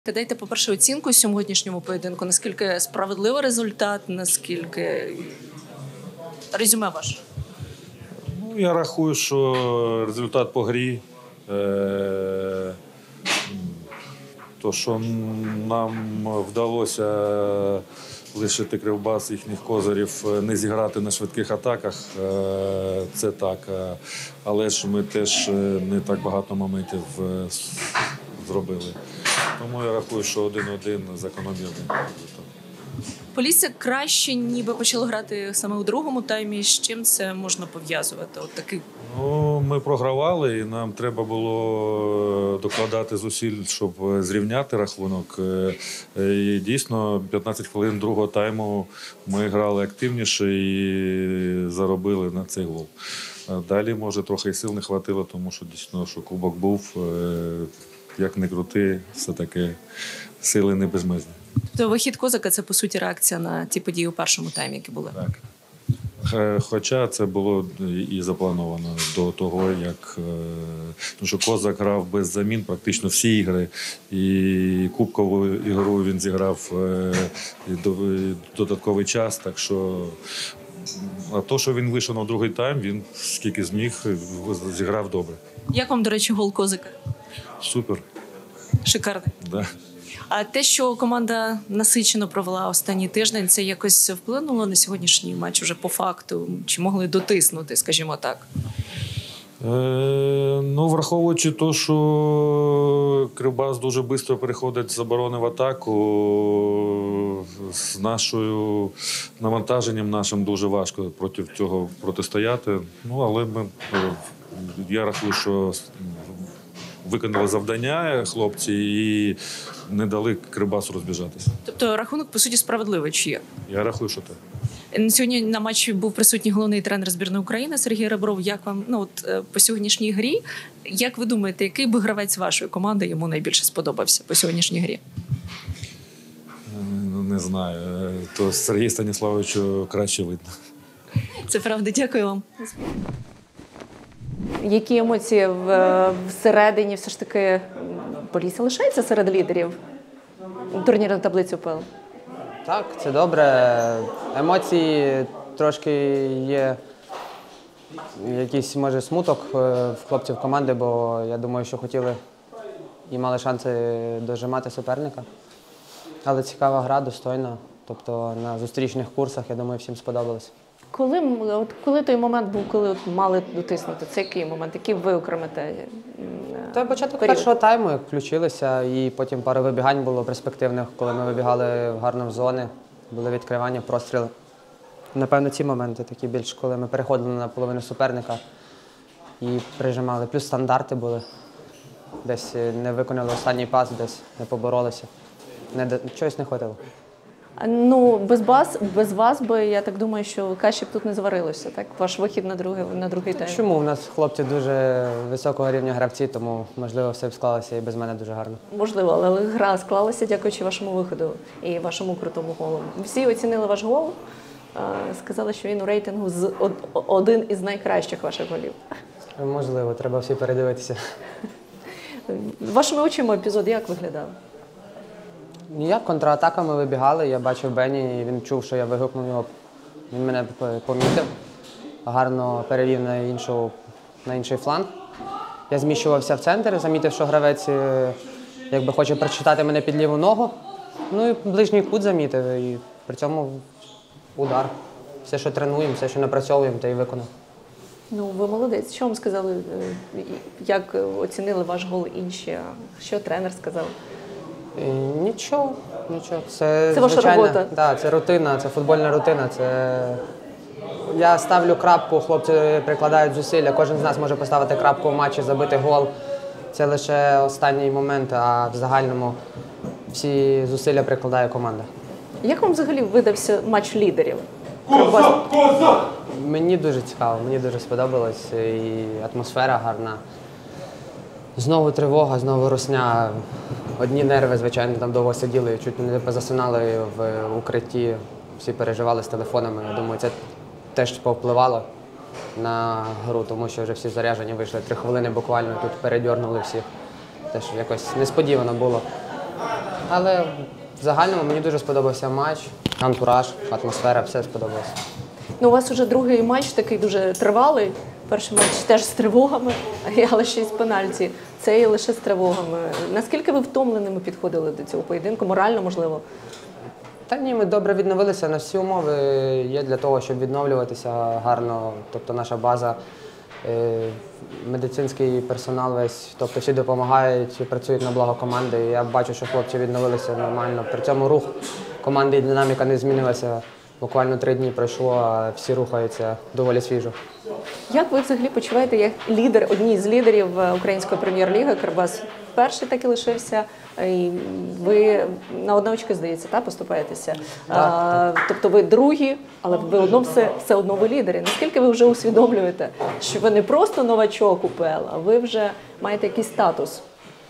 Дайте, по-перше, оцінку сьогоднішньому поєдинку. Наскільки справедливий результат, наскільки резюме ваше? Я рахую, що результат по грі. То, що нам вдалося лишити Кривбас, їхніх козирів, не зіграти на швидких атаках, це так. Але ж ми теж не так багато моментів зробили. Тому я рахую, що 1-1 закономірний результат. Полісся краще ніби почало грати саме у другому таймі. З чим це можна пов'язувати? Ми програвали, і нам треба було докладати зусиль, щоб зрівняти рахунок. І дійсно, 15 хвилин другого тайму ми грали активніше і заробили на цей гол. Далі, може, трохи і сил не хватило, тому що дійсно, що кубок був, як не крути, все-таки сили не безмежні. Тобто вихід Козака – це, по суті, реакція на ті події у першому таймі, які були? Так. Хоча це було і заплановано до того, як тому що Козак грав без замін практично всі ігри. І кубкову ігру він зіграв додатковий час. Так що, а то, що він вийшов на другий тайм, він скільки зміг, зіграв добре. Як вам, до речі, гол Козака? Супер. Шикарний? Да. А те, що команда насичено провела останній тиждень, це якось вплинуло на сьогоднішній матч уже по факту? Чи могли дотиснути, скажімо так? Враховуючи те, що Кривбас дуже швидко переходить з оборони в атаку, з нашою навантаженням нашим дуже важко проти цього протистояти. Але я рахую, що виконали завдання хлопці і не дали Кривбасу розбіжатися. Тобто рахунок, по суті, справедливий, чи є? Я рахую, що так. Сьогодні на матчі був присутній головний тренер збірної України Сергій Ребров. Як вам по сьогоднішній грі? Як ви думаєте, який би гравець вашої команди йому найбільше сподобався по сьогоднішній грі? Не знаю. То Сергію Станіславовичу краще видно. Це правда. Дякую вам. Які емоції всередині все ж таки Полісся лишається серед лідерів турнірної таблиці УПЛ? Так, це добре. Емоції трошки є, якийсь, може, смуток в хлопців команди, бо я думаю, що хотіли і мали шанси дожимати суперника. Але цікава гра, достойна. Тобто на зустрічних курсах, я думаю, всім сподобалось. Коли той момент був, коли мали дотиснути? Це який момент? Який ви окремите? Це початок першого тайму, як включилися, і потім пару вибігань було перспективних, коли ми вибігали в гарну зону, були відкривання, простріли. Напевно, ці моменти такі більш, коли ми переходили на половину суперника і прижимали. Плюс стандарти були. Десь не виконали останній пас, десь не поборолися. Чогось не хватило. Без вас би, я так думаю, що каші б тут не зварилося, так? Ваш вихід на другий тайм. Чому? У нас хлопці дуже високого рівня гравці, тому, можливо, все б склалося і без мене дуже гарно. Можливо, але гра склалася дякуючи вашому виходу і вашому крутому голу. Всі оцінили ваш гол, сказали, що він у рейтингу один із найкращих ваших голів. Можливо, треба всі передивитися. Вашими очима епізод як виглядав? Ніяк, контратаками вибігали, я бачив Бенні, і він чув, що я вигукнув його. Він мене помітив, гарно перевів на інший фланг. Я зміщувався в центр, замітив, що гравець якби хоче прочитати мене під ліву ногу. І ближній кут замітив, і при цьому удар. Все, що тренуємо, все, що напрацьовуємо, те й виконав. Ви молодець. Що вам сказали, як оцінили ваш гол інші? Що тренер сказав? Нічого. Це ваша робота? Так, це рутина, це футбольна рутина. Я ставлю крапку, хлопці прикладають зусилля. Кожен з нас може поставити крапку в матчі, забити гол. Це лише останній момент, а в загальному всі зусилля прикладає команда. Як вам взагалі видався матч лідерів? Мені дуже цікаво, мені дуже сподобалось. І атмосфера гарна. Знову тривога, знову русня. Одні нерви, звичайно, там довго сиділи, чуть не позасинали в укритті. Всі переживали з телефонами. Я думаю, це теж повпливало на гру, тому що вже всі заряджені вийшли. 3 хвилини буквально тут передьорнули всіх. Теж якось несподівано було. Але в загальному мені дуже сподобався матч, антураж, атмосфера, все сподобалося. Ну, у вас вже другий матч такий дуже тривалий. Перший матч теж з тривогами, але ще й з пенальті. Цей лише з тривогами. Наскільки ви втомленими підходили до цього поєдинку? Морально, можливо? Та ні, ми добре відновилися, на всі умови є для того, щоб відновлюватися гарно. Тобто наша база, медицинський персонал весь, тобто всі допомагають, працюють на благо команди. Я бачу, що хлопці відновилися нормально. При цьому рух команди і динаміка не змінилася. Буквально 3 дні пройшло, а всі рухаються доволі свіжо. Як ви взагалі почуваєте як лідер, одній з лідерів Української прем'єр-ліги? Кривбас перший так і лишився. І ви на одне очко, здається, поступаєтеся. Тобто ви другі, але ви все одно ви лідери. Наскільки ви вже усвідомлюєте, що ви не просто новачок УПЛ, а ви вже маєте якийсь статус?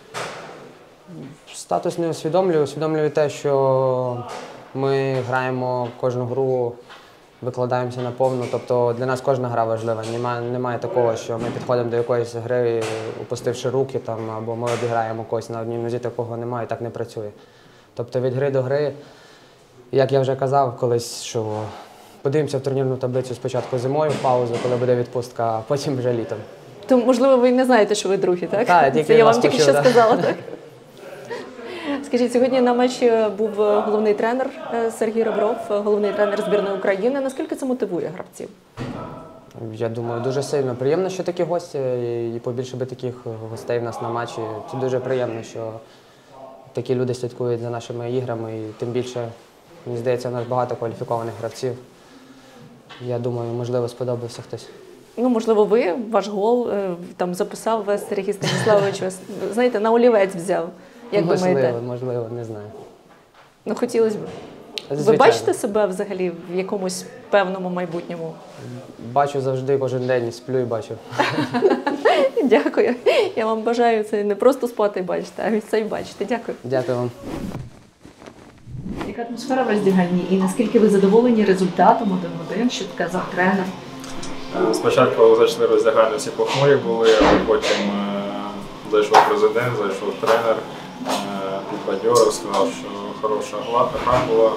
Статус не усвідомлюю. Усвідомлюю те, що ми граємо кожну гру, викладаємося наповну. Тобто для нас кожна гра важлива. Немає такого, що ми підходимо до якоїсь гри, опустивши руки, або ми обіграємо когось на одній нозі, такого немає, так не працює. Тобто від гри до гри, як я вже казав колись, що подивимося в турнірну таблицю спочатку зимою, паузу, коли буде відпустка, а потім вже літом. То, можливо, ви не знаєте, що ви другі, так? Так, це я вам тільки почув, що сказала, так? Скажіть, сьогодні на матчі був головний тренер Сергій Ребров, головний тренер збірної України. Наскільки це мотивує гравців? Я думаю, дуже сильно. Приємно, що такі гості, і побільше би таких гостей в нас на матчі. Це дуже приємно, що такі люди слідкують за нашими іграми, і тим більше, мені здається, у нас багато кваліфікованих гравців. Я думаю, можливо, сподобався хтось. Ну, можливо, ваш гол записав вас Сергій Станіславович, знаєте, на олівець взяв. Як думаєте? Можливо, не знаю. Ну, хотілося б. Ви бачите себе взагалі в якомусь певному майбутньому? Бачу завжди, кожен день, і сплю і бачу. Дякую. Я вам бажаю це не просто спати і бачити, а це і бачити. Дякую. Дякую вам. Яка атмосфера в роздягальні і наскільки ви задоволені результатом 1-1, що сказав тренер? Спочатку зайшли роздягальні, всі похмурі були, а потім зайшов президент, зайшов тренер, підбадьорив, сказав, що хороша гра була.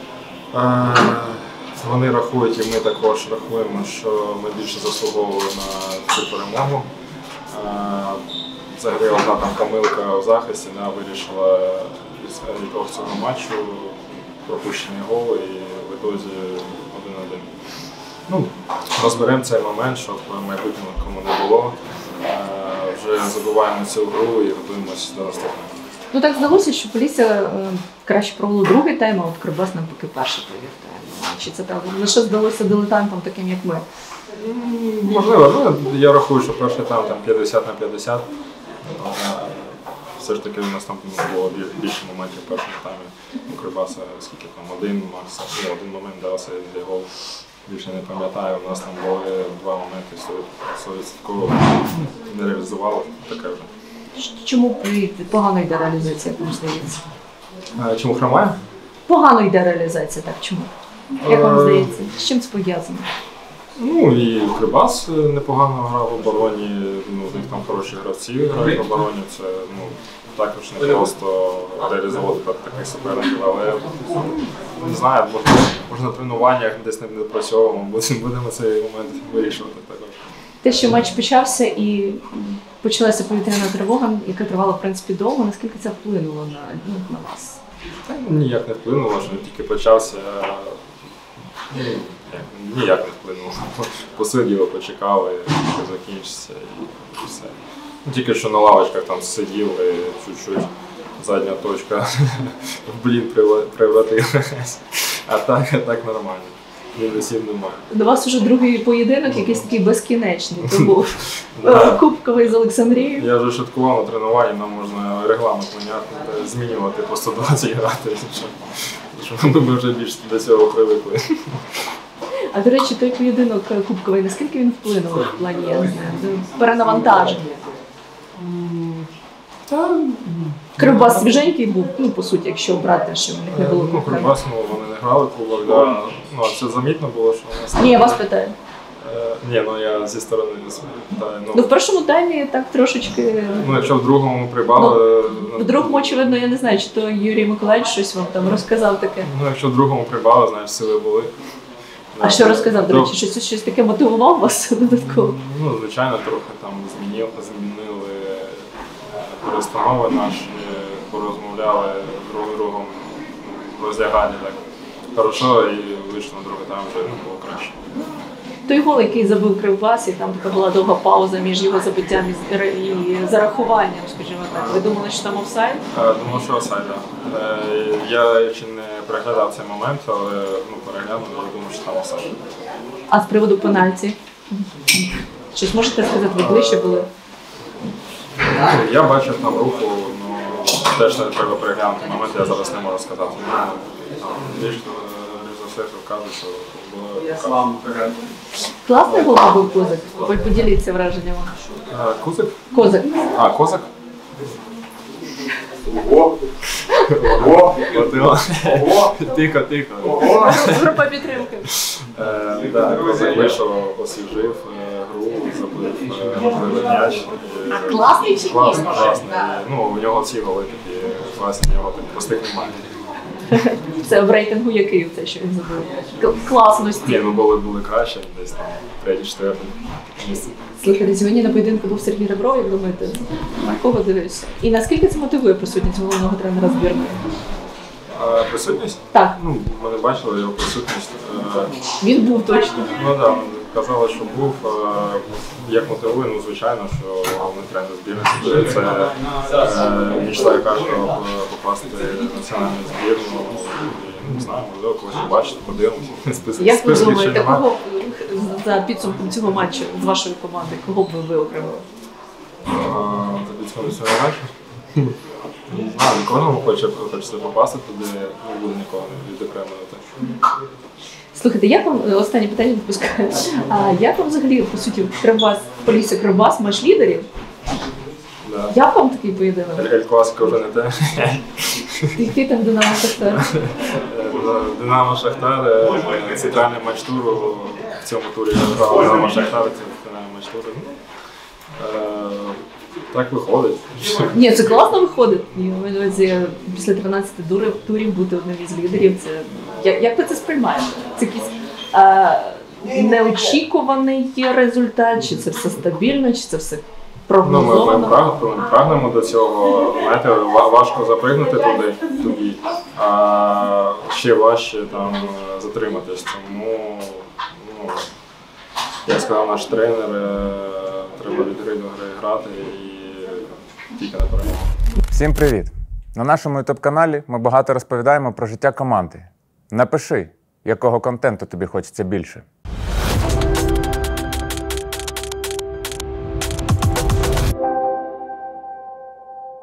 Вони рахують, і ми також рахуємо, що ми більше заслуговували на цю перемогу. Взагалі одна помилка в захисті вирішила ітог цього матчу, пропущений гол і в ітозі 1-1. Ну, розберемо цей момент, щоб в майбутньому кому не було. Вже забуваємо цю гру і готуємося до наступного. Ну так здалося, що Полісся краще провело другий тайм, а от Кривбас навпаки перший провів тайм. Чи це так лише здалося дилетантам, таким як ми? Можливо, я рахую, що перший тайм 50/50. Все ж таки у нас там було більше моментів в першому таймі. У Кривбаса скільки там, один момент дався, де гол. Більше не пам'ятаю, у нас там були 2 моменти, 100% не реалізували, таке вже. Чому погано йде реалізація, як вам здається? Чому хромає? Погано йде реалізація, так чому? Як вам здається? З чим це пов'язано? Ну і Кривбас непогано грав в обороні, у них там хороші гравці грають в обороні, це також не просто реалізовувати таких суперників, але не знаю, може на тренуваннях десь не допрацьовуємо, будемо цей момент вирішувати також. Те, що матч почався і почалася повітряна тривога, яка тривала в принципі довго, наскільки це вплинуло на вас? Ніяк не вплинуло, що тільки почався. Ніяк не вплинуло. Посиділи, почекали, що закінчиться і все. Тільки що на лавочках там сиділи, чуть-чуть задня точка в блін превратилась. А так нормально. Мінусів немає. До вас уже другий поєдинок, якийсь такий безкінечний. То був кубковий з Олександрією. Я вже шуткував на тренуванні, нам можна регламент змінювати по 120 грати, щоб ми вже більше до цього привикли. А до речі, той поєдинок кубковий, наскільки він вплинув в плані, я не знаю, перенавантаження? Кривбас свіженький був, по суті, якщо брати, що в них не було кубка. Кривбас, вони не грали кубок, а це замітно було, що у нас... Ні, я вас питаю. Ні, ну я зі сторони питаю. Ну, в першому таймі так трошечки. Ну, якщо в другому ми прибали... В другому, очевидно, я не знаю, чи то Юрій Миколаївич щось вам там розказав таке. Ну, якщо в другому прибали, знаєш, сили були. А що розказав, до речі, щось таке мотивував вас додатково? Ну, звичайно, трохи там змінили перестанови наші, порозмовляли друг з другом в роздяганні так хорошо, і вийшло на другий тайм вже було краще. Той гол, який забив Кривбас, і там така була довга пауза між його забиттям і зарахуванням, скажімо так. Ви думали, що там офсайд? Думав, що офсайд, так. Я ще не переглядав цей момент, але переглянув, я думав, що там офсайд. А з приводу пенальті? Щось можете сказати, ви ближче були? Я бачив там руху, теж не треба переглянути момент, я зараз не можу сказати. Більш за все, що вказує, що було. Класний гол був Козак? Ви поділіться враженнями. Кузик? Козак. Козак? Тихо. Група підтримки. Козак вийшов, освіжив гру, забив м'яч. Класний чи ні? Класний. У нього всі голи такі класні, у нього так простих немає. Це в рейтингу який це, що він забив? Класності. Були краще, десь там 3-4 місце. Слухайте, сьогодні на поєдинку був Сергій Ребров, як думаєте, на кого дивишся? І наскільки це мотивує присутність головного тренера збірної? Присутність? Так. Ми не бачили його присутність. Він був точно. Так, казали, що був. Як мотивує, звичайно, що головний тренер збірної це мечта кожного попасти в національну збірну. Не знаю, можливо, колись побачити, подивимося. Як ви думаєте, кого за підсумком цього матчу з вашої команди, кого б ви виокремили? За підсумком цього матчу? Не знаю, кожному хочеться попасти туди, не буде нікого відокремлювати. Слухайте, як вам, останнє питання відпускаю, як вам взагалі, по суті, Полісся Кривбас, матч лідерів? Да. Як вам такий поєдинок? Ель-Класика вже не те. Який там Динамо Шахтар? Динамо Шахтар, центральний матч туру, в цьому турі грав Динамо Шахтар, це фінальний матч туру. Так виходить. Ні, це класно виходить. Після 13 турів бути одним із лідерів. Як ви це сприймаєте? Це якийсь неочікуваний результат, чи це все стабільно, чи це все прогнозовано? Ми прагнемо до цього. Знаєте, важко запригнути туди, а ще важче там затриматись. Тому, як сказав наш тренер, треба від гри до гри грати і тільки на перемогу. Всім привіт! На нашому YouTube-каналі ми багато розповідаємо про життя команди. Напиши, якого контенту тобі хочеться більше.